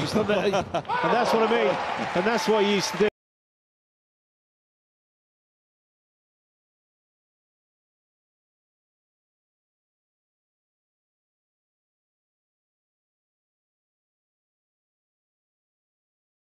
He's done that, and that's what I mean. And that's what he used to do.